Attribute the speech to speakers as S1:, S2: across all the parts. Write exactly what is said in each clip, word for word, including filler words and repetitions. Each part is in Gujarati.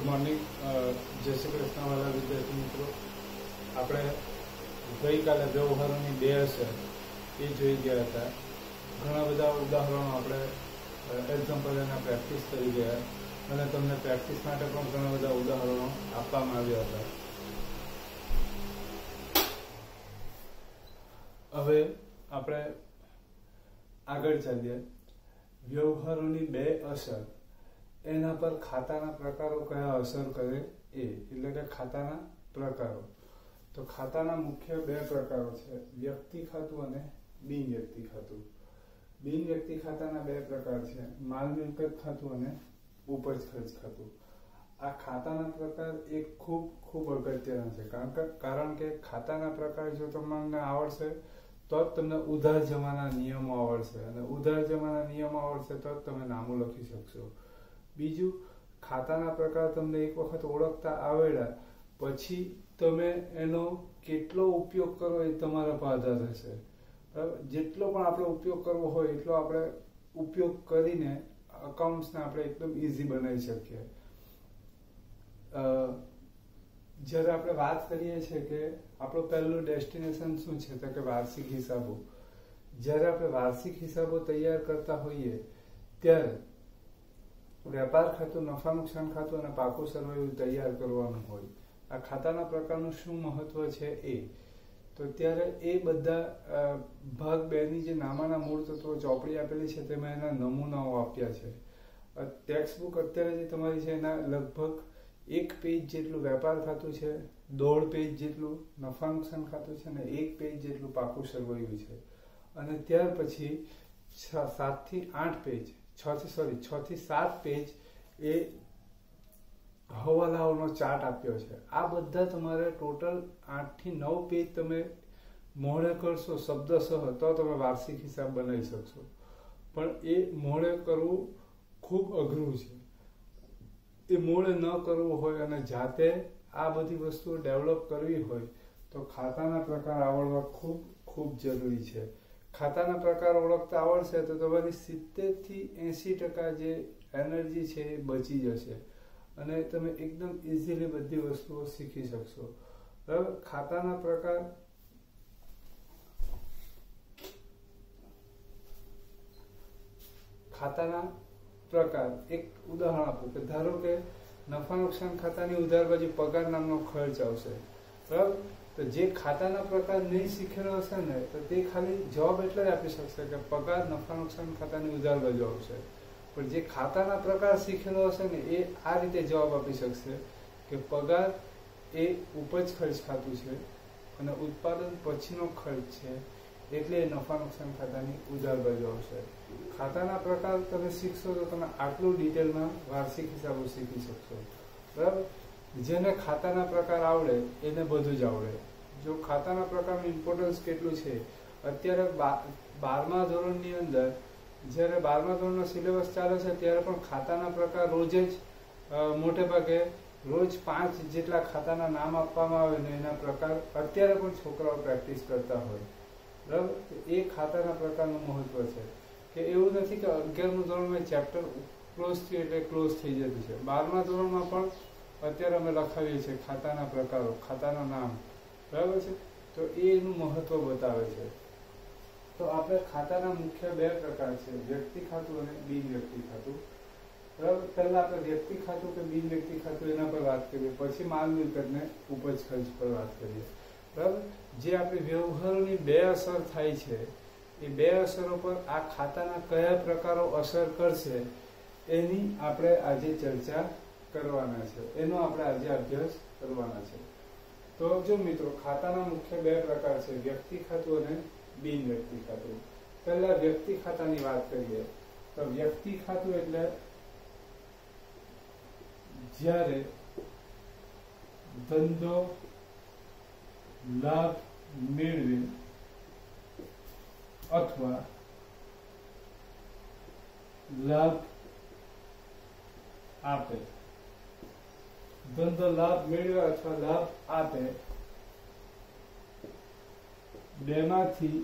S1: મોર્નિંગ. જય શ્રી કૃષ્ણ વાળા વિદ્યાર્થી મિત્રો. આપણે ગઈકાલે વ્યવહારોની બે અસર એ જોઈ ગયા હતા. ઘણા બધા ઉદાહરણો આપણે એક્ઝામ્પલ એના પ્રેક્ટિસ કરી ગયા અને તમને પ્રેક્ટિસ માટે પણ ઘણા બધા ઉદાહરણો આપવામાં આવ્યા હતા. હવે આપણે આગળ ચાલીએ. વ્યવહારોની બે અસર, એના પર ખાતાના પ્રકારો કયા અસર કરે એ, એટલે કે ખાતાના પ્રકારો. તો ખાતાના મુખ્ય બે પ્રકારો છે, વ્યક્તિ ખાતું અને બિન વ્યક્તિ ખાતું. બિન વ્યક્તિ ખાતાના બે પ્રકાર છે, માલ મિલકત ખાતું અને ઉપજ ખર્ચ ખાતું. આ ખાતાના પ્રકાર એક ખૂબ ખૂબ અગત્યના છે, કારણ કે કારણ કે ખાતાના પ્રકાર જો તમને આવડશે તો જ તમને ઉધાર જમાના નિયમો આવડશે, અને ઉધાર જમાના નિયમો આવડશે તો જ તમે નામું લખી શકશો. બીજું, ખાતાના પ્રકાર તમને એક વખત ઓળખતા આવડ્યા પછી તમે એનો કેટલો ઉપયોગ કરો એ તમારા પર આધાર રહેશે. બરાબર? જેટલો પણ આપણે ઉપયોગ કરવો હોય એટલો આપણે ઉપયોગ કરીને અકાઉન્ટ્સને આપણે એકદમ ઇઝી બનાવી શકીએ. જ્યારે આપણે વાત કરીએ છીએ કે આપણું પહેલું ડેસ્ટિનેશન શું છે, તો કે વાર્ષિક હિસાબો. જ્યારે આપણે વાર્ષિક હિસાબો તૈયાર કરતા હોઈએ ત્યારે વેપાર ખાતું, નફા નુકસાન ખાતું અને પાકું સરવૈયું તૈયાર કરવાનું હોય. આ ખાતાના પ્રકારનું શું મહત્વ છે એ તો ત્યારે એ બધા ભાગ બે ની જે નામાના મૂળ તત્વો ચોપડી આપેલી છે તેમાં એના નમૂનાઓ આપ્યા છે. ટેક્સ્ટ બુક અત્યારે જે તમારી છે એના લગભગ એક પેજ જેટલું વેપાર ખાતું છે, દોઢ પેજ જેટલું નફા નુકસાન ખાતું છે અને એક પેજ જેટલું પાકું સરવૈયું છે. અને ત્યાર પછી સાત થી આઠ પેજ છ થી સોરી છ થી સાત પેજ એ હવાલાઓનો ચાર્ટ આપ્યો છે. આ બધા તમારે ટોટલ આઠ થી નવ પેજ તમે મોડે કરશો શબ્દસહ તો તમે વાર્ષિક હિસાબ બનાવી શકશો. પણ એ મોડે કરવું ખૂબ અઘરું છે. એ મોડે ન કરવું હોય અને જાતે આ બધી વસ્તુઓ ડેવલપ કરવી હોય તો ખાતાના પ્રકાર આવડવા ખૂબ ખૂબ જરૂરી છે. ખાતાના પ્રકાર ઓળખતા આવડશે તો તમારી સિત્તેર થી એસી ટકા જે એનર્જી છે એ બચી જશે અને તમે એકદમ ઇઝીલી બધી વસ્તુઓ શીખી શકશો. બરાબર? ખાતાના પ્રકાર ખાતાના પ્રકાર એક ઉદાહરણ આપું કે ધારો કે નફા નુકસાન ખાતાની ઉધાર બાજુ પગાર નામનો ખર્ચ આવશે. બરાબર? તો જે ખાતાના પ્રકાર નહીં શીખેલો હશે ને તો તે ખાલી જવાબ એટલે જ આપી શકશે કે પગાર નફા નુકસાન ખાતાની ઉધાર બાજુ આવશે. પણ જે ખાતાના પ્રકાર શીખેલો હશે ને એ આ રીતે જવાબ આપી શકશે કે પગાર એ ઉપજ ખર્ચ ખાતું છે અને ઉત્પાદન પછીનો ખર્ચ છે, એટલે એ નફા નુકસાન ખાતાની ઉધાર બાજુ આવશે. ખાતાના પ્રકાર તમે શીખશો તો તમે આટલું ડિટેલમાં વાર્ષિક હિસાબો શીખી શકશો. બરાબર? જેને ખાતાના પ્રકાર આવડે એને બધું જ આવડે. જો ખાતાના પ્રકારનું ઇમ્પોર્ટન્સ કેટલું છે, અત્યારે બારમા ધોરણની અંદર જ્યારે બારમા ધોરણનો સિલેબસ ચાલે છે ત્યારે પણ ખાતાના પ્રકાર રોજ જ મોટે ભાગે રોજ પાંચ જેટલા ખાતાના નામ આપવામાં આવે ને એના પ્રકાર અત્યારે પણ છોકરાઓ પ્રેક્ટિસ કરતા હોય. બરાબર? એ ખાતાના પ્રકારનું મહત્વ છે કે એવું નથી કે અગિયારમું ધોરણમાં ચેપ્ટર ક્લોઝ થયું એટલે ક્લોઝ થઈ જતું છે. બારમા ધોરણમાં પણ અત્યારે અમે લખાવીએ છીએ ખાતાના પ્રકારો, ખાતાના નામ. બરાબર છે? તો એનું મહત્વ બતાવે છે. તો આપણે ખાતાના મુખ્ય બે પ્રકાર છે, વ્યક્તિ ખાતું અને બિન વ્યક્તિ ખાતું. બરાબર? પહેલા આપણે વ્યક્તિ ખાતું કે બિન વ્યક્તિ ખાતું એના પર વાત કરીએ, પછી માલ મિલકત ને ઉપજ ખર્ચ પર વાત કરીએ. બરાબર? જે આપણી વ્યવહારોની બે અસર થાય છે એ બે અસરો પર આ ખાતાના કયા પ્રકારો અસર કરશે એની આપણે આજે ચર્ચા કરવાના છે, એનો આપણે આજે અભ્યાસ કરવાના છે. તો જો મિત્રો, ખાતાના મુખ્ય બે પ્રકાર છે, વ્યક્તિ ખાતું અને બિન વ્યક્તિ ખાતું. પહેલા વ્યક્તિ ખાતાની વાત કરીએ તો વ્યક્તિ ખાતું એટલે જ્યારે ધંધો લાભ મેળવે અથવા લાભ આપે, ધંધો લાભ મેળવે અથવા લાભ આપે, બેમાંથી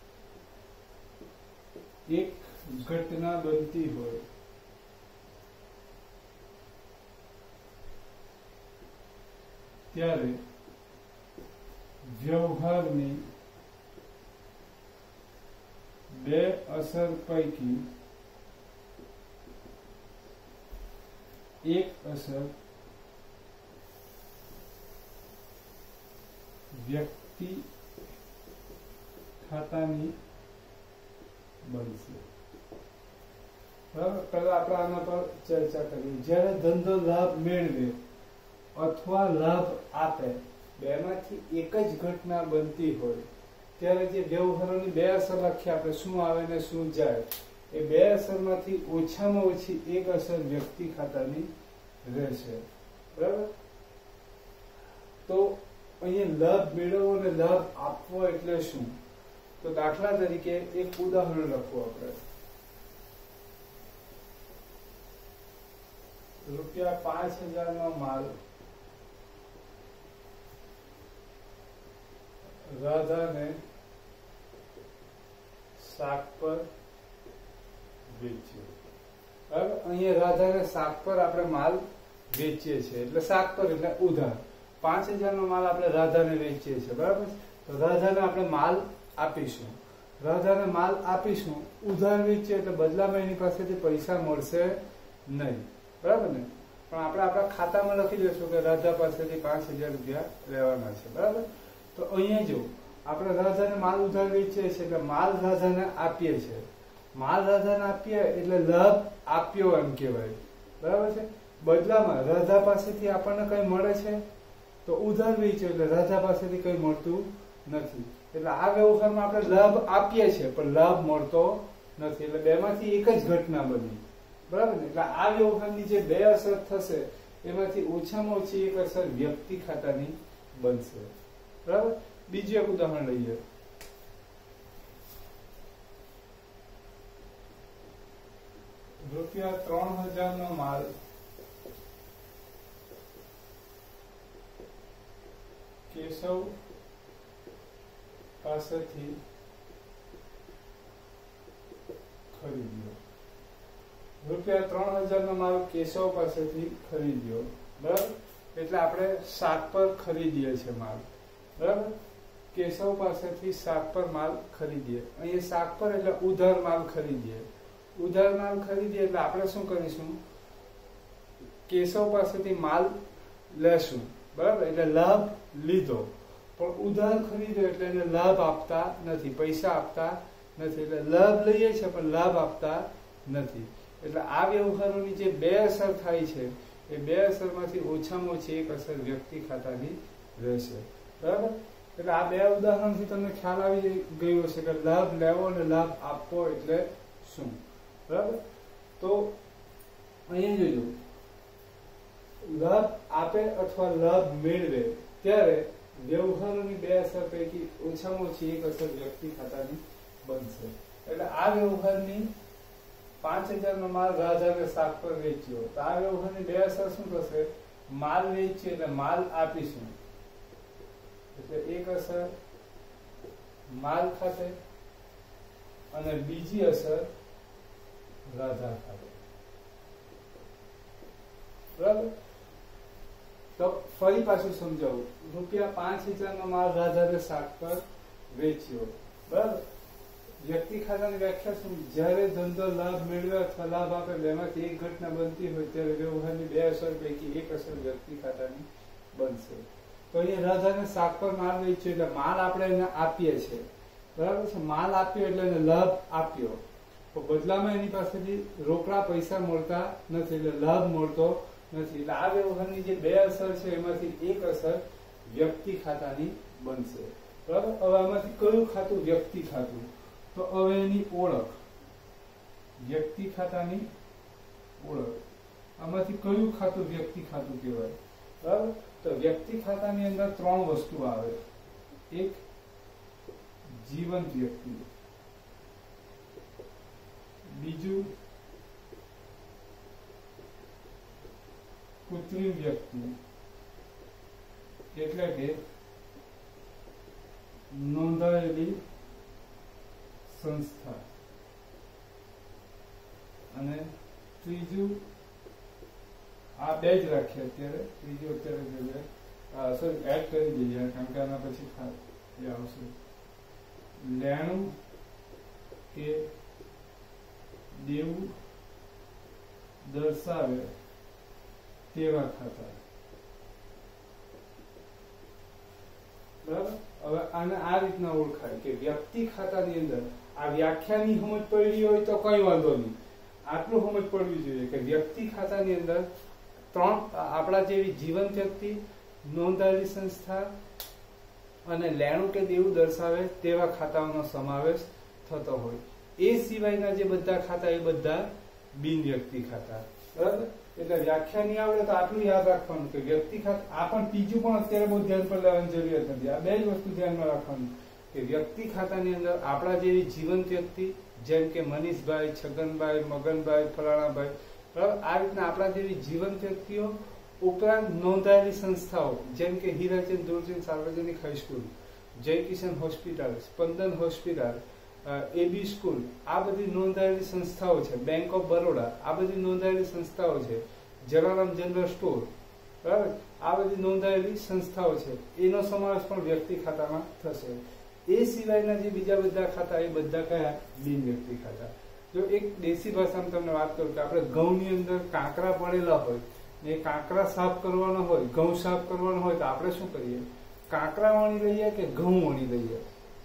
S1: એક ઘટના બનતી હોય ત્યારે વ્યવહારની બે અસર પૈકી એક અસર વ્યક્તિ ખાતાની બનશે. બરાબર, પહેલા આપણે આના પર ચર્ચા કરીએ. જ્યારે ધંધો લાભ મેળવે અથવા લાભ આપે, બેમાંથી એક જ ઘટના બનતી હોય ત્યારે જે વ્યવહારોની બે અસર લખી આપણે, શું આવે ને શું જાય, એ બે અસરમાંથી ઓછામાં ઓછી એક અસર વ્યક્તિ ખાતાની રહેશે. બરાબર, તો અહીંયા લાભ મેળવવો અને લાભ આપવો એટલે શું? તો દાખલા તરીકે એક ઉદાહરણ લખવું. આપણે રૂપિયા પાંચ હજાર નો માલ રાધાને શાક પર વેચ્યો. બરાબર, અહીંયા રાધાને શાક પર આપણે માલ વેચીએ છીએ, એટલે શાક પર એટલે ઉધાર. પાંચ હજાર નો માલ આપણે રાધાને વેચીએ છીએ. બરાબર, તો રાધાને આપણે માલ આપીશું. રાધાને માલ આપીશું, ઉધાર વેચીએ એટલે બદલામાં એની પાસેથી પૈસા મળશે નહીં. બરાબર ને? પણ આપણે આપણા ખાતામાં લખી દઈશું કે રાધા પાસેથી પાંચ હજાર રૂપિયા લેવાના છે. બરાબર, તો અહીંયા જો આપણે રાધાને માલ ઉધાર વેચીએ છીએ એટલે માલ રાધાને આપીએ છીએ. માલ રાધાને આપીએ એટલે લાભ આપ્યો એમ કહેવાય. બરાબર છે? બદલામાં રાધા પાસેથી આપણને કઈ મળે છે તો ઉધાર વેચ્યો એટલે રાધા પાસેથી કઈ મળતું નથી. એટલે આ વ્યવહારમાં આપણે લાભ આપીએ છીએ પણ લાભ મળતો નથી. એટલે બેમાંથી એક જ ઘટના બની. બરાબર ને? એટલે આ વ્યવહારની જે બે અસર થશે એમાંથી ઓછામાં ઓછી એક અસર વ્યક્તિ ખાતાની બનશે. બરાબર, બીજું એક ઉદાહરણ લઈએ. રૂપિયા ત્રણ હજાર નો માલ કેશવ પાસેથી ખરીદ્યો. રૂપિયા ત્રણ હજાર નો માલ કેશવ પાસેથી ખરીદ્યો. બરાબર, એટલે આપણે શાક પર ખરીદીએ છીએ માલ. બરાબર, કેશવ પાસેથી શાક પર માલ ખરીદીએ. અહીંયા શાક પર એટલે ઉધાર માલ ખરીદીએ. ઉધાર માલ ખરીદીએ એટલે આપણે શું કરીશું? કેશવ પાસેથી માલ લેશું. બરાબર, એટલે લાભ લીધો, પણ ઉધાર ખરીદ્યો એટલે એને લાભ આપતા નથી, પૈસા આપતા નથી. એટલે લાભ લઈએ છીએ પણ લાભ આપતા નથી. એટલે આ વ્યવહારોની જે બે અસર થાય છે એ બે અસરમાંથી ઓછામાં ઓછી એક અસર વ્યક્તિ ખાતાની રહેશે. બરાબર, એટલે આ બે ઉદાહરણથી તમને ખ્યાલ આવી ગયો હશે કે લાભ લેવો અને લાભ આપવો એટલે શું. બરાબર, તો અહીંયા જોજો, લાભ આપે અથવા લાભ મેળવે ત્યારે વ્યવહારોની બે અસર પૈકી ઓછામાં ઓછી એક અસર વ્યક્તિ ખાતાની બનશે. એટલે આ વ્યવહારની પાંચ હજાર નો માલ રાધાને શાક પર વેચ્યો, તો આ વ્યવહારની બે અસર શું થશે? માલ વેચીએ એટલે માલ આપીશું, એટલે એક અસર માલ ખાતે અને બીજી અસર રાધા ખાતે. બરાબર, તો ફરી પાછું સમજાવું. રૂપિયા પાંચ હજાર નો માલ રાધાને શાક પર વેચ્યો. બરાબર, વ્યક્તિ ખાતાની વ્યાખ્યા શું? જ્યારે ધંધો લાભ મેળવે અથવા લાભ આપે બેમાંથી એક ઘટના બનતી હોય ત્યારે વ્યવહારની બે અસર પૈકી એક અસર વ્યક્તિ ખાતાની બનશે. તો અહીંયા રાધાને શાક પર માલ વેચ્યો એટલે માલ આપણે એને આપીએ છીએ. બરાબર છે? માલ આપ્યો એટલે એને લાભ આપ્યો, તો બદલામાં એની પાસેથી રોકડા પૈસા મળતા નથી, એટલે લાભ મળતો નથી. એટલે આ વ્યવહારની જે બે અસર છે એમાંથી એક અસર વ્યક્તિ ખાતાની બનશે. બરાબર, હવે આમાંથી કયું ખાતું વ્યક્તિ ખાતું? તો હવે એની ઓળખ, વ્યક્તિ ખાતાની ઓળખ. આમાંથી કયું ખાતું વ્યક્તિ ખાતું કહેવાય? બરાબર, તો વ્યક્તિ ખાતાની અંદર ત્રણ વસ્તુ આવે. એક જીવંત વ્યક્તિ, બીજું કૃત્રિમ વ્યક્તિ એટલે કે નોંધાયેલી સંસ્થા, અને ત્રીજું આ બે જ રાખીએ અત્યારે, ત્રીજું અત્યારે જોઈએ સોરી એડ કરી દઈએ કારણ કે આના પછી એ આવશે લેણું કે દેવું દર્શાવે તેવા ખાતા. બરાબર. હવે આને આ રીતના ઓળખાય કે વ્યક્તિ ખાતાની અંદર આ વ્યાખ્યાની સમજ પડી હોય તો કઈ વાંધો નહીં, આટલું સમજ પડવી જોઈએ કે વ્યક્તિ ખાતાની અંદર ત્રણ આપણા જેવી જીવન વ્યક્તિ, નોંધાયેલી સંસ્થા અને લેણું કે દેવું દર્શાવે તેવા ખાતાઓનો સમાવેશ થતો હોય. એ સિવાયના જે બધા ખાતા એ બધા બિન વ્યક્તિ ખાતા. બરાબર. એટલે વ્યાખ્યા નહીં આવડે તો આટલું યાદ રાખવાનું કે વ્યક્તિ ખાતા, આ પણ ત્રીજું પણ અત્યારે બહુ ધ્યાન પર લેવાની જરૂરિયાત નથી. આ બે જ વસ્તુ ધ્યાનમાં રાખવાનું કે વ્યક્તિ ખાતાની અંદર આપણા જેવી જીવંત વ્યક્તિ જેમ કે મનીષભાઈ, છગનભાઈ, મગનભાઈ, ફલાણાભાઈ, બરાબર, આ રીતના આપણા જેવી જીવંત વ્યક્તિઓ ઉપરાંત નોંધાયેલી સંસ્થાઓ જેમ કે હીરાચંદ દુરચંદ સાર્વજનિક high school, Jay Kishan hospital, Spandan hospital, A B school, આ બધી નોંધાયેલી સંસ્થાઓ છે. બેંક ઓફ બરોડા, આ બધી નોંધાયેલી સંસ્થાઓ છે. જલારામ જનરલ સ્ટોર, બરાબર, આ બધી નોંધાયેલી સંસ્થાઓ છે. એનો સમાવેશ પણ વ્યક્તિ ખાતામાં થશે. એ સિવાયના જે બીજા બધા ખાતા એ બધા કયા? બિન વ્યક્તિ ખાતા. જો એક દેશી ભાષામાં તમને વાત કરું કે આપણે ઘઉંની અંદર કાંકરા પડેલા હોય ને એ કાંકરા સાફ કરવાનો હોય, ઘઉં સાફ કરવાનો હોય તો આપણે શું કરીએ? કાંકરા વણી લઈએ કે ઘઉં વણી લઈએ?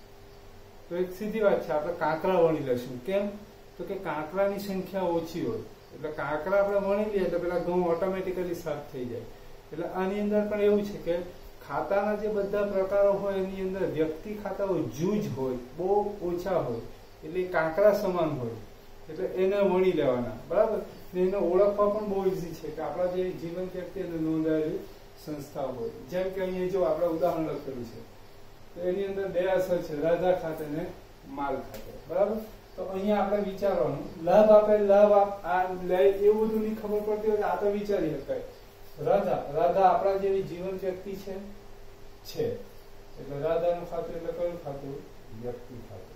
S1: તો એક સીધી વાત છે, આપણે કાંકરા વણી લઈશું. કેમ? તો કે કાંકરાની સંખ્યા ઓછી હોય એટલે કાંકરા આપણે વણી લઈએ એટલે પેલા ઘઉં ઓટોમેટિકલી સાફ થઈ જાય. એટલે આની અંદર પણ એવું છે કે ખાતાના જે બધા પ્રકારો હોય એની અંદર વ્યક્તિ ખાતાઓ જૂજ હોય, બહુ ઓછા હોય, એટલે કાંકરા સમાન હોય, એટલે એને વણી લેવાના. બરાબર. એને ઓળખવા પણ બહુ ઈઝી છે કે આપણા જે જીવન વ્યક્તિ અને નોંધાયેલી સંસ્થાઓ હોય. જેમ કે અહીંયા જો આપણે ઉદાહરણ લખેલું છે તો એની અંદર બે અસર છે, રાધા ખાતે ને માલ ખાતે. બરાબર. તો અહીંયા આપણે વિચારવાનું, લાભ આપે લાભ આ લે એવું બધું નહીં ખબર પડતી હોય આ તો વિચારી શકાય. રાધા રાધા આપણા જેવી જીવન વ્યક્તિ છે છે એટલે રાધાનું ખાતું એટલે કયું ખાતું? વ્યક્તિ ખાતું.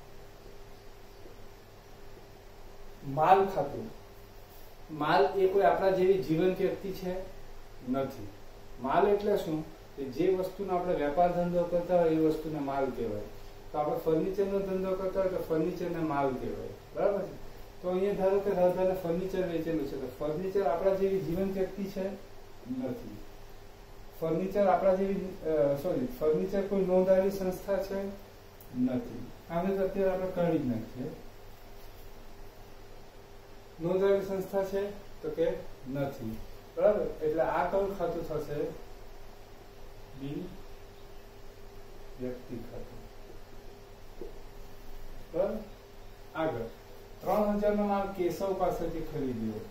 S1: માલ ખાતું, માલ એ કોઈ આપણા જેવી જીવન વ્યક્તિ છે નથી. માલ એટલે શું? કે જે વસ્તુનો આપણે વેપાર ધંધો કરતા હોય એ વસ્તુને માલ કહેવાય. તો આપણે ફર્નિચરનો ધંધો કરતા હોય તો ફર્નિચરને માલ કહેવાય. બરાબર છે. તો અહીંયા ધારો કે રાધાને ફર્નિચર વેચેલું છે તો ફર્નિચર આપણા જેવી જીવન વ્યક્તિ છે નથી. ફર્નિચર આપણા જેવી સોરી ફર્નિચર કોઈ નોંધાયેલી સંસ્થા છે નથી. આને તો અત્યારે આપણે કાઢી જ નાખીએ. નોંધાયેલી સંસ્થા છે તો કે નથી. બરાબર. એટલે આ કયું ખાતું થશે? બિન વ્યક્તિ ખાતું. બરાબર. આગળ ત્રણ હજાર નો માલ કેશવ પાસેથી ખરીદ્યો.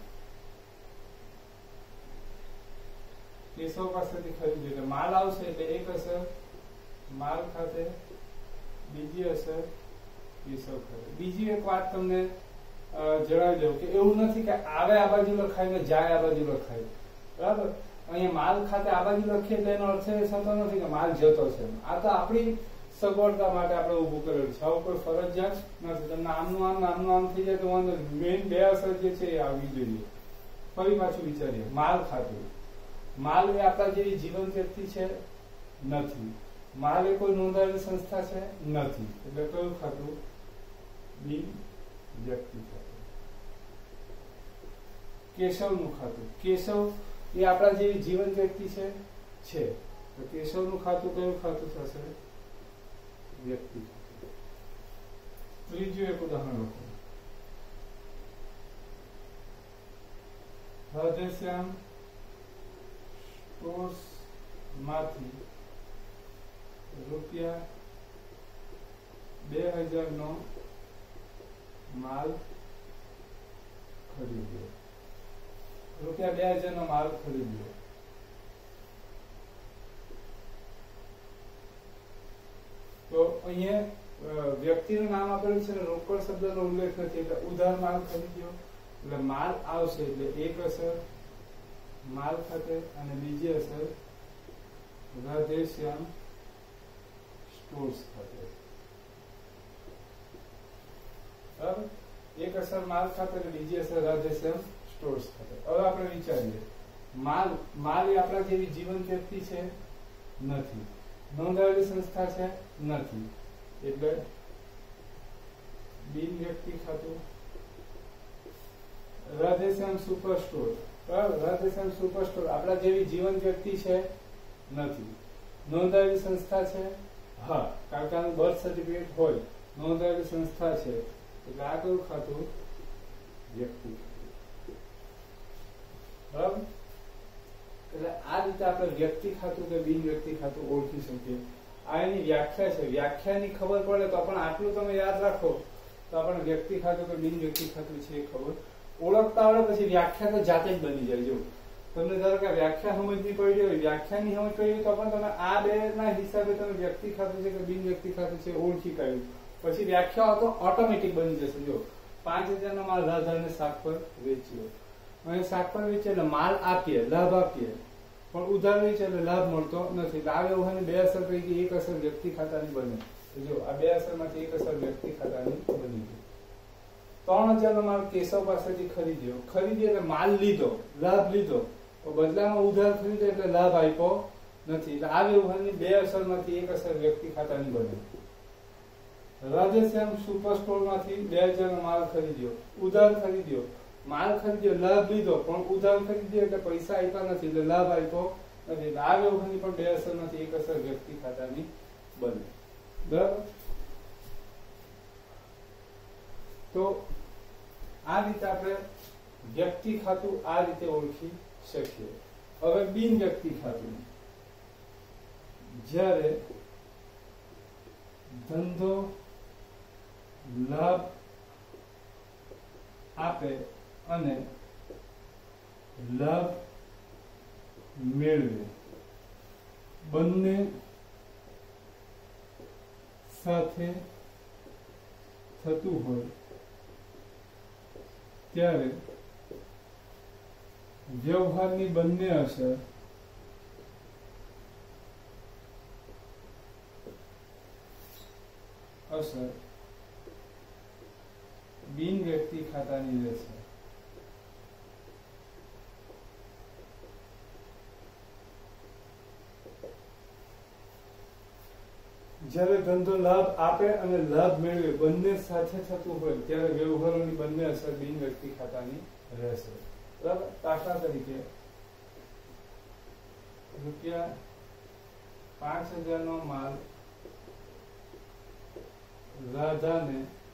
S1: કેશવ પાસેથી ખરીદ્યો એટલે માલ આવશે એટલે એક અસર માલ ખાતે, બીજી અસર કેશવ ખાતે. બીજી એક વાત તમને જણાવી દઉં કે એવું નથી કે આવે આ બાજુ લખાય ને જાય આ બાજુ લખાય. બરાબર. અહીંયા માલ ખાતે આ બાજુ લખીએ તો એનો અર્થ એ થતો નથી કે માલ જતો છે. આ તો આપણી સગવડતા માટે આપણે ઉભું કરેલું છે. આવું કોઈ ફરજિયાત નથી. તમને આમનું આમ આમનું આમ થઈ જાય તો વાંધો નહીં. મેઇન બે અસર જે છે એ આવવી જોઈએ. ફરી પાછું વિચારીએ. માલ ખાતું, માલ એ આપણા જેવી જીવન વ્યક્તિ છે નથી. માલ એ કોઈ નોંધાયેલી સંસ્થા છે નથી. એટલે કયું ખાતું? બિન વ્યક્તિ ખાતું. કેશવનું ખાતું, કેશવ એ આપણા જેવી જીવન વ્યક્તિ છે છે તો કેશવનું ખાતું કયું ખાતું થશે? વ્યક્તિ ખાતું. ત્રીજું એક ઉદાહરણ લખો. રાધેશ્યામ સ્ટોર્સ માંથી રૂપિયા બે હજાર નો માલ ખરીદ્યો. રૂપિયા બે હજાર નો માલ ખરીદ્યો. તો અહીંયા વ્યક્તિનું નામ આપેલું છે, રોકડ શબ્દનો ઉલ્લેખ નથી એટલે ઉધાર માલ ખરીદ્યો એટલે માલ આવશે એટલે એક અસર માલ ખાતે અને બીજી અસર રાધેશ્યામ સ્ટોર્સ ખાતે. બરાબર. એક અસર માલ ખાતે અને બીજી અસર રાધેશ્યામ સ્ટોર્સ ખાતે. હવે આપણે વિચારીએ માલ માલ એ આપણા જેવી જીવંત વ્યક્તિ છે નથી, નોંધાયેલી સંસ્થા છે નથી, એટલે બિન વ્યક્તિ ખાતું. Radheshyam super store, Radheshyam super store આપણા જેવી જીવંત વ્યક્તિ છે નથી, નોંધાયેલી સંસ્થા છે હા, કાકાનું બર્થ સર્ટિફિકેટ હોય, નોંધાયેલી સંસ્થા છે, એટલે આ કયું ખાતું? વ્યક્તિ. બરાબર. એટલે આ રીતે આપણે વ્યક્તિ ખાતું કે બિન વ્યક્તિ ખાતું ઓળખી શકીએ. આ એની વ્યાખ્યા છે. વ્યાખ્યાની ખબર પડે તો પણ આટલું તમે યાદ રાખો તો આપણે વ્યક્તિ ખાતું કે બિન વ્યક્તિ ખાતું છે એ ખબર ઓળખતા આવડે પછી વ્યાખ્યા તો જાતે જ બની જાય. જો તમને ધારો કે વ્યાખ્યા સમજની પડી હોય, વ્યાખ્યાની સમજ પડી હોય તો પણ તમે આ બે ના હિસાબે તમે વ્યક્તિ ખાતું છે કે બિન વ્યક્તિ ખાતું છે ઓળખી કાઢ્યું, પછી વ્યાખ્યા તો ઓટોમેટિક બની જશે. જો પાંચ હજાર નો માલ રાધાને શાક પર વેચ્યો, અને શાક પર વેચે એટલે માલ આપીએ, લાભ આપીએ, પણ ઉધાર વેચે એટલે લાભ મળતો નથી. આ વ્યવહારની બે અસર પૈકી એક અસર વ્યક્તિ ખાતાની બને. જો આ બે અસર માંથી એક અસર વ્યક્તિ ખાતાની બની ગઈ. ત્રણ હજાર નો માલ કેશવ પાસેથી ખરીદ્યો, ખરીદ્યો એટલે માલ લીધો, લાભ લીધો, તો બદલામાં ઉધાર ખરીદ્યો એટલે લાભ આપ્યો નથી. એટલે આ વ્યવહારની બે અસર માંથી એક અસર વ્યક્તિ ખાતાની બને. રાધેશ્યામ સુપર સ્ટોર માંથી બે હજાર નો માલ ખરીદ્યો, ઉધાર ખરીદ્યો, માલ ખરીદ્યો, લાભ લીધો, પણ ઉધાર ખરીદ્યો એટલે પૈસા આપ્યા નથી એટલે લાભ આપ્યો નથી. આ વ્યવહારની પણ બે અસર માંથી એક અસર વ્યક્તિ ખાતાની બને. બરાબર. તો આ રીતે આપણે વ્યક્તિ ખાતું આ રીતે ઓળખી શકીએ. હવે બિન વ્યક્તિ ખાતું, જ્યારે ધંધો લાભ આપે અને લાભ મેળવે, બંને સાથે થતું હોય ત્યારે વ્યવહારની બંને અસર અસર બિન વ્યક્તિ ખાતાની રહેશે. જ્યારે ધંધો લાભ આપે અને લાભ મેળવે બંને સાથે થતું હોય ત્યારે વ્યવહારોની બંને અસર બિન વ્યક્તિ ખાતાની રહેશે. બરાબર. દાખલા તરીકે રૂપિયા પાંચ હજાર નો માલ રાધાને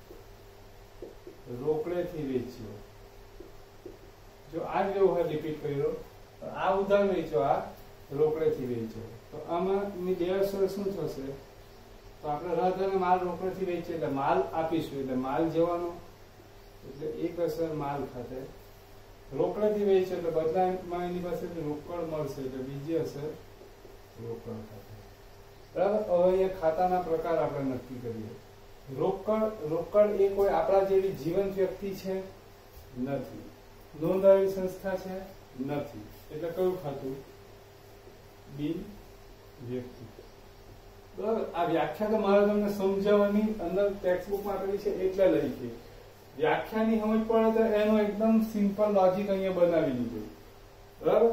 S1: રોકડેથી વેચ્યો. જો આ વ્યવહાર રિપીટ કર્યો, આ ઉધાર વેચ્યો, આ રોકડેથી વેચ્યો, તો આમાં બે અસર શું થશે? તો આપણે રાધાને માલ રોકડેથી વેચીએ એટલે માલ આપીશું એટલે માલ જવાનો, એટલે એક અસર માલ ખાતે. રોકડેથી વેચે એટલે બદલામાં એની પાસેથી રોકડ મળશે એટલે બીજી અસર રોકડ ખાતે. બરાબર. હવે અહીંયા ખાતાના પ્રકાર આપણે નક્કી કરીએ. રોકડ રોકડ એ કોઈ આપણા જેવી જીવંત વ્યક્તિ છે નથી, નોંધાયેલી સંસ્થા છે નથી, એટલે કયું ખાતું? બિન વ્યક્તિ. બરાબર. આ વ્યાખ્યા તો મારે તમને સમજાવવાની અંદર ટેક્સ્ટ બુકમાં આપેલી છે એટલે લઈ છે. વ્યાખ્યાની સમજ પડે તો એનો એકદમ સિમ્પલ લોજિક અહીંયા બનાવી દીધું. બરાબર.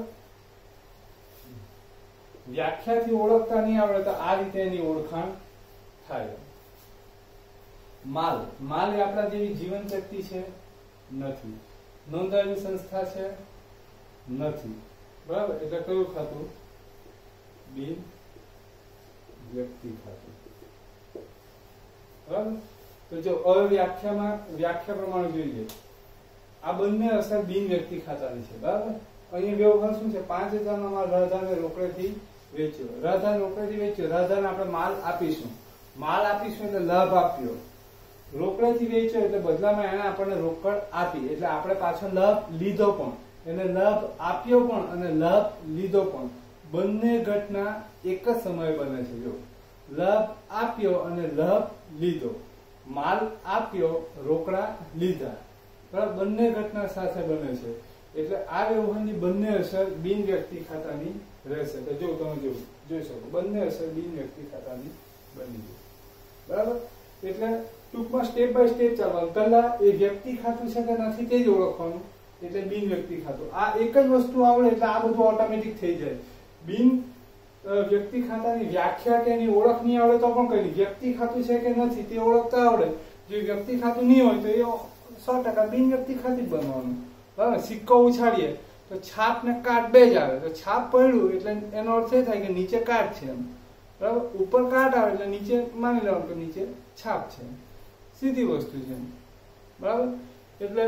S1: વ્યાખ્યાથી ઓળખતા નહીં આવડે તો આ રીતે એની ઓળખાણ થાય. માલ માલ એ આપણા જેવી જીવન શક્તિ છે નથી, નોંધાયેલી સંસ્થા છે નથી. બરાબર. એટલે કયું ખાતું? બિન વ્યક્તિ ખાતું. બરાબર. તો જો અવ્યાખ્યામાં વ્યાખ્યા પ્રમાણે જોઈએ, આ બંને અસર બિન વ્યક્તિ ખાતાની છે. બરાબર. અહીં વ્યવહાર શું છે? પાંચ હજાર નો માલ રાધાને રોકડેથી વેચ્યો, રાધા રોકડેથી વેચ્યો, રાધાને આપણે માલ આપીશું, માલ આપીશું એટલે લાભ આપ્યો, રોકડેથી વેચ્યો એટલે બદલામાં એને આપણને રોકડ આપી એટલે આપણે પાછો લાભ લીધો પણ, એને લાભ આપ્યો પણ અને લાભ લીધો પણ. બંને ઘટના એક જ સમયે બને છે. જો લાભ આપ્યો અને લાભ લીધો, માલ આપ્યો, રોકડા લીધા, બરાબર. બંને ઘટના સાથે બને છે એટલે આ વ્યવહારની બંને અસર બિન વ્યક્તિ ખાતાની રહેશે. તો જો તમે જો જોઈ શકો બંને અસર બિન વ્યક્તિ ખાતાની બની છે. બરાબર. એટલે ટૂંકમાં સ્ટેપ બાય સ્ટેપ ચાલવાનું. પહેલા એ વ્યક્તિ ખાતું છે કે નથી તે જ ઓળખવાનું, એટલે બિન વ્યક્તિ ખાતું. આ એક જ વસ્તુ આવડે એટલે આ બધું ઓટોમેટિક થઈ જાય. બિન વ્યક્તિ ખાતાની વ્યાખ્યા કે એની ઓળખ નહીં આવડે તો પણ કઈ વ્યક્તિ ખાતું છે કે નથી તે ઓળખતા આવડે. જો વ્યક્તિ ખાતું નહીં હોય તો એ સો ટકા બિન વ્યક્તિ ખાતું બનવાનું. બરાબર, સિક્કો ઉછાળીએ તો છાપ ને કાટ બે જ આવે. તો છાપ પડ્યું એટલે એનો અર્થ એ થાય કે નીચે કાટ છે એમ. બરાબર, ઉપર કાટ આવે એટલે નીચે માની લેવાનું કે નીચે છાપ છે. સીધી વસ્તુ છે. બરાબર, એટલે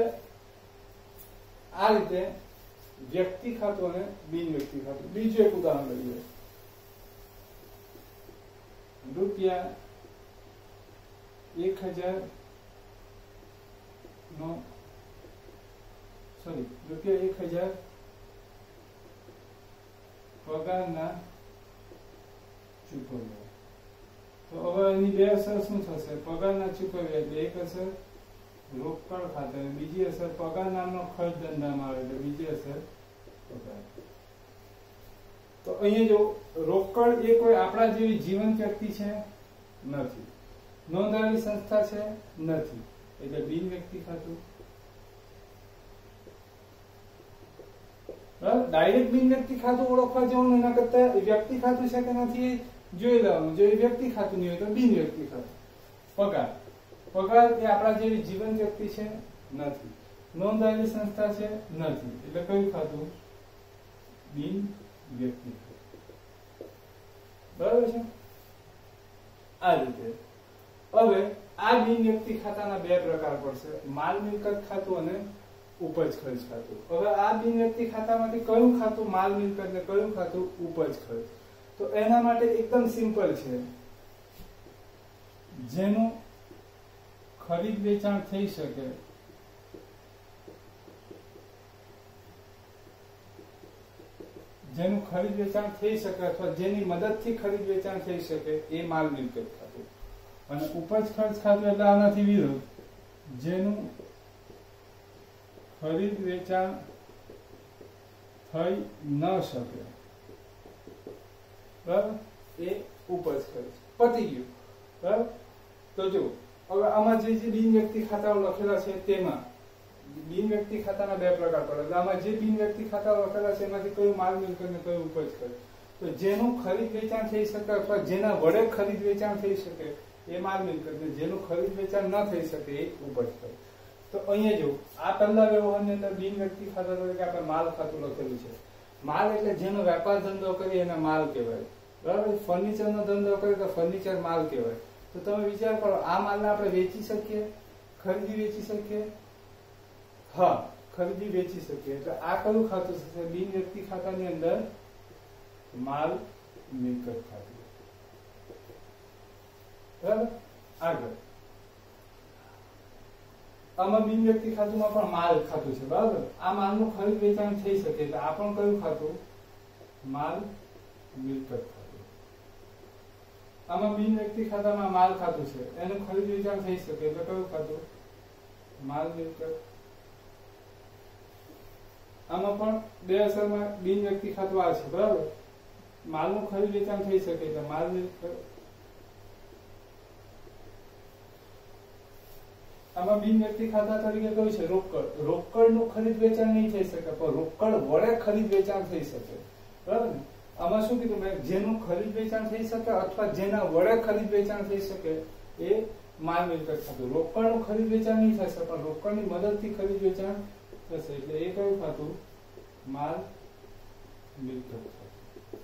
S1: આ રીતે વ્યક્તિ ખાતું અને બિન વ્યક્તિ ખાતું. બીજું એક ઉદાહરણ લઈએ. રૂપિયા એક હજાર નો સોરી રૂપિયા એક હજાર પગારના ચૂકવ્યા. તો હવે એની બે અસર શું થશે? પગારના ચૂકવ્યા એટલે એક અસર રોકડ ખાતે, બીજી અસર પગાર નામનો ખર્ચ ધંધામાં આવે એટલે બીજી અસર પગાર. તો અહીંયા જો રોકડ એ કોઈ આપણા જેવી જીવંત વ્યક્તિ છે નથી, નોંધાયેલી સંસ્થા છે નથી, એટલે બિન વ્યક્તિ ખાતું. ડાયરેક્ટ બિન વ્યક્તિ ખાતું ઓળખવા જવાનું એના કરતા વ્યક્તિ ખાતું છે કે નથી જોઈ લેવાનું. જો એ વ્યક્તિ ખાતું નહીં હોય તો બિન વ્યક્તિ ખાતું. પગાર પગાર એ આપણા જેવી જીવન વ્યક્તિ છે નથી, નોંધાયેલી સંસ્થા છે નથી, એટલે કયું ખાતું? બિન વ્યક્તિ ખાતું. બરાબર છે. આ રીતે હવે આ બિન વ્યક્તિ ખાતાના બે પ્રકાર પડશે, માલ મિલકત ખાતું અને ઉપજ ખર્ચ ખાતું. હવે આ બિન વ્યક્તિ ખાતામાંથી કયું ખાતું માલ મિલકત ને કયું ખાતું ઉપજ ખર્ચ? તો એના માટે એકદમ સિમ્પલ છે. જેનું ખરીદ વેચાણ થઈ શકે જેનું ખરીદ વેચાણ થઈ શકે અથવા જેની મદદથી ખરીદ વેચાણ થઈ શકે એ માલ મિલકત ખાતું. અને ઉપજ ખર્ચ ખાતું એટલે આનાથી વિરુદ્ધ, જેનું ખરીદ વેચાણ થઈ ન શકે, બરાબર, એ ઉપજ ખર્ચ. પતી ગયું. બરાબર. તો જો હવે આમાં જે જે બિન વ્યક્તિ ખાતાઓ લખેલા છે તેમાં બિન વ્યક્તિ ખાતાના બે પ્રકાર પડે. આમાં જે બિન વ્યક્તિ ખાતાઓ લખેલા છે એમાંથી કયું માલ મિલકત ને કયું ઉપજ ખર્ચ? તો જેનું ખરીદ વેચાણ થઈ શકે અથવા જેના વડે ખરીદ વેચાણ થઈ શકે એ માલ મિલકત ને જેનું ખરીદ વેચાણ ન થઈ શકે એ ઉપજ ખર્ચ. તો અહીંયા જો આ પહેલા વ્યવહારની અંદર બિન વ્યક્તિ ખાતા તરીકે આપણે માલ ખાતું લખેલું છે. માલ એટલે જેનો વેપાર ધંધો કરીએ એને માલ કહેવાય. બરાબર, ફર્નિચર નો ધંધો કરીએ તો ફર્નિચર માલ કહેવાય. તો તમે વિચાર કરો, આ માલને આપણે વેચી શકીએ, ખરીદી વેચી શકીએ? હા, ખરીદી વેચી શકીએ. એટલે આ કયું ખાતું થશે? બિન વ્યક્તિ ખાતાની અંદર માલ મિલકત ખાતું. બરાબર. આગળ આમાં બિન વ્યક્તિ ખાતુંમાં પણ માલ ખાતું છે. બરાબર, આ માલનું ખરીદ વેચાણ થઈ શકે એટલે આ પણ કયું ખાતું? માલ મિલકત ખાતું. આમાં બિન વ્યક્તિ ખાતામાં માલ ખાતું છે, એનું ખરીદ વેચાણ થઈ શકે એટલે કયું ખાતું? માલ મિલકત. આમાં પણ બે અસરમાં બિન વ્યક્તિ ખાતું આ છે. બરાબર, માલનું ખરીદ વેચાણ થઈ શકે એટલે માલ મિલકત. આમાં બિન વ્યક્તિ ખાતા તરીકે કયું છે? રોકડ. રોકડ નું ખરીદ વેચાણ નહીં થઈ શકે પણ રોકડ વડે ખરીદ વેચાણ થઈ શકે. બરાબર ને? આમાં શું કીધું મેં? જેનું ખરીદ વેચાણ થઈ શકે અથવા જેના વડે ખરીદ વેચાણ થઈ શકે એ માલ મિલકત ખાતું. રોકડ નું ખરીદ વેચાણ નહીં થશે પણ રોકડ ની મદદ થી ખરીદ વેચાણ થશે એટલે એ કયું ખાતું? માલ મિલકત ખાતું.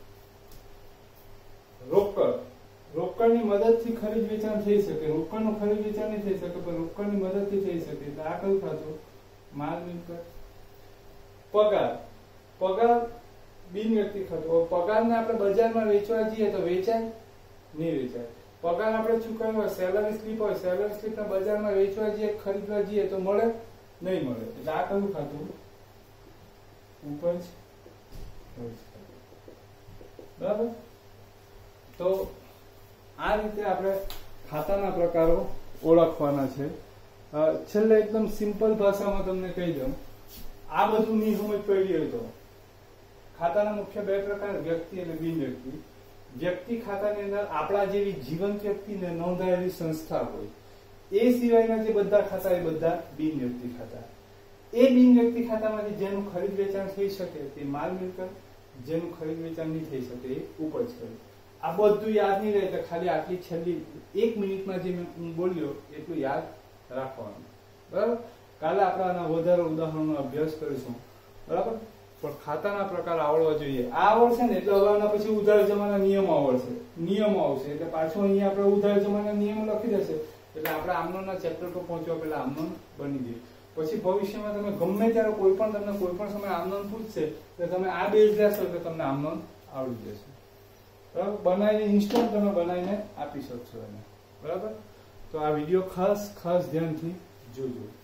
S1: રોકડ રોકડ ની મદદ થી ખરીદ વેચાણ થઈ શકે, રોકડ નું ખરીદ વેચાણ નહીં થઈ શકે પણ રોકડ ની મદદ થી થઈ શકે એટલે આ કયું ખાતું? માલ મિલકત. પગાર પગાર બિન વ્યક્તિ ખાતું. પગારને આપણે બજારમાં વેચવા જઈએ તો વેચાય? નહીં વેચાય. પગાર આપણે ચૂકવ્યો, સેલરી સ્લીપ હોય, સેલરી સ્લીપ ને બજારમાં વેચવા જઈએ, ખરીદવા જઈએ તો મળે? નહીં મળે. એટલે આ કયું ખાતું? ઉપજ ખર્ચ. બરાબર. તો આ રીતે આપણે ખાતાના પ્રકારો ઓળખવાના છે. છેલ્લે એકદમ સિમ્પલ ભાષામાં તમને કહી દઉં, આ બધું નહીં સમજ પડી હોય તો ખાતાના મુખ્ય બે પ્રકાર, વ્યક્તિ અને બિન વ્યક્તિ. વ્યક્તિ ખાતાની અંદર આપણા જેવી જીવંત વ્યક્તિને નોંધાયેલી સંસ્થા હોય, એ સિવાયના જે બધા ખાતા એ બધા બિન વ્યક્તિ ખાતા. એ બિન વ્યક્તિ ખાતામાંથી જેનું ખરીદ વેચાણ થઈ શકે તે માલ મિલકત, જેનું ખરીદ વેચાણ નહીં થઈ શકે એ ઉપજ ખર્ચ. આ બધું યાદ નહીં રહે તો ખાલી આટલી છેલ્લી એક મિનિટમાં જે હું બોલ્યો એટલું યાદ રાખવાનું. બરાબર. કાલે આપણે આના વધારે ઉદાહરણનો અભ્યાસ કરીશું. બરાબર. પણ ખાતાના પ્રકાર આવડવા જોઈએ. આ આવડશે ને એટલે હવે પછી ઉધાર જમાના નિયમો આવડશે, નિયમો આવશે એટલે પાછું અહીંયા આપણે ઉધાર જમાના નિયમો લખી દેશે એટલે આપણે આમનોના ચેપ્ટર પર પહોંચવા પહેલા આમનો બની જાય. પછી ભવિષ્યમાં તમે ગમે ત્યારે કોઈ પણ તમને કોઈ પણ સમય આમનોન પૂછશે તો તમે આ બેઝ લેશો એટલે તમને આમનોન આવડી જશે. બરાબર. બનાવીને ઇન્સ્ટન્ટ તમે બનાવીને આપી શકશો એને. બરાબર. તો આ વિડીયો ખાસ ખાસ ધ્યાનથી જોજો.